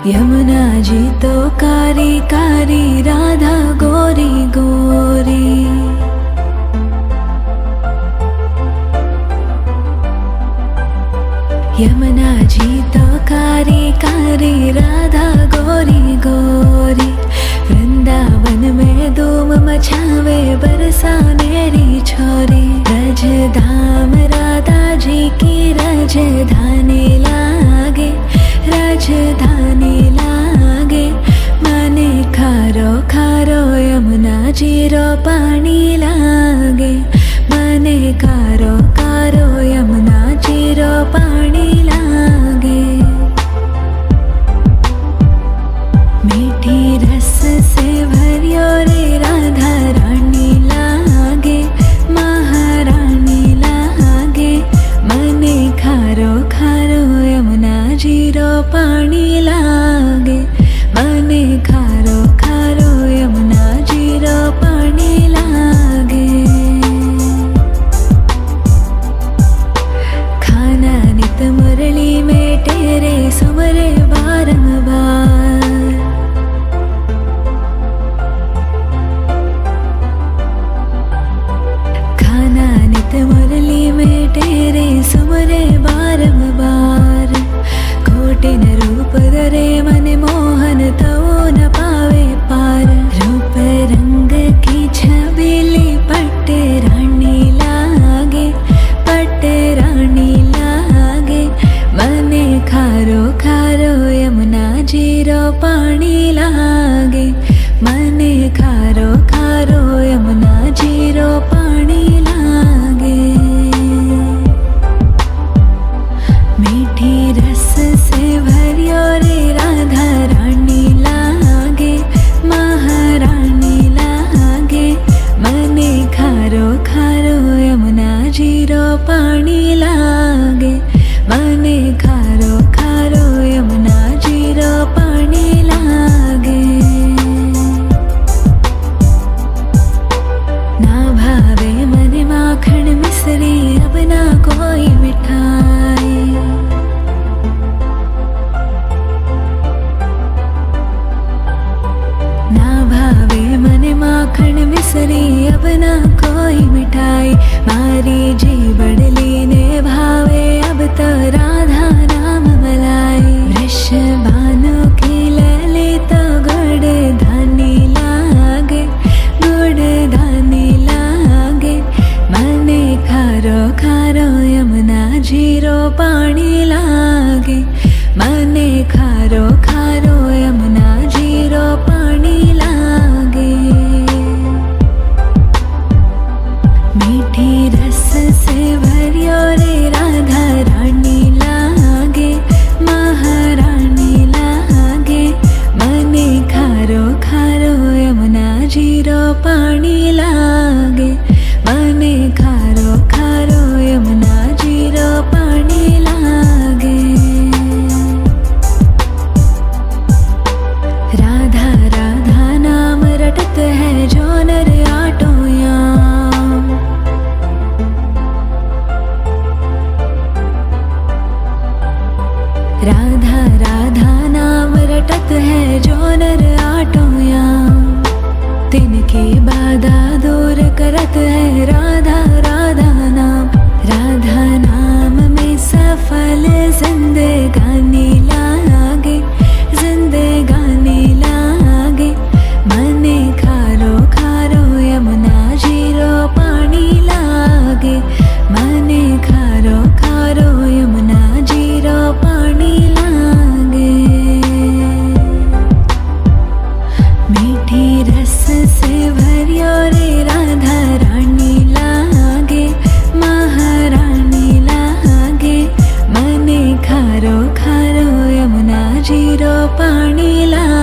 यमुना जी तो कारी कारी, राधा गोरी गोरी। यमुना जी तो कारी कारी, राधा गोरी गोरी। वृंदावन में धूम मचावे, बरसानेरी छोरी। रजधाम राधा जी की राजधानी लागे, राजधानी लागे। मने खारो खारो यमुना जी रो पानी लागे। मने खारो खारो यमुना जी रो पानी लागे। मीठी रस से भरियो रे राधा रानी लागे, महारानी लागे। मने खारो खारो यमुना जी रो पानी लागे। मने खारो खारो यमुना जी रो पानी लागे। खाना नित मुरली में तेरे सुमरे बारंबार। खाना नित मुरली में तेरे सुमरे बारंबार। कोटिन रूप धरे मन मोहन, तो न पावे पार। रूप रंग की छबीली, पट्ट रानी लागे, पट्ट रानी लागे। मने खारो खारो यमुना जी रो पानी लागे। मने खारो खारो यमुना जी रो पानी लागे। मीठी रस से भरियो रे राधा रानी लागे, महारानी लागे। मने खारो खारो यमुना जी रो पानी लागे। मने खारो खारो यमुना जी रो पानी लागे। ना भावे मने माखन मिश्री, अब ना कोई मिठाई। ना भावे मने माखन मिश्री, अब ना कोई मिठाई। मारी जी बड़ली ने भावे, अब तो राधा नाम मलाई। वृषभानु की ललित गुड़ धानी लागे, गुड़ धानी लागे। मने खारो खारो यमुना जी रो पानी लागे। मने खारो खारो यमुना जी रो पानी लागे। मीठी रस से भरियो रे राधा रानी लागे, महारानी लागे। मने खारो खारो यमुना जी रो पानी लागे। मने खारो खारो यमुना जी रो पानी लागे। राधा राधा नाम रटत है, जो नर आटो याम। राधा राधा नाम रटत है, जो नर आटो याम। तिनकी बाधा दूर करत है, राधा राधा नाम। राधा नाम में सफल जिंदगानी लागे, जिंदगानी लागे। मने खारो खारो यमुना जी रो पानी लागे। मने खारो खारो यमुना जी रो पानी लागे। मीठी रस से भरियो रे राधा रानी लागे, महारानी लागे। मने खारो खारो यमुना जी रो पानी लागे।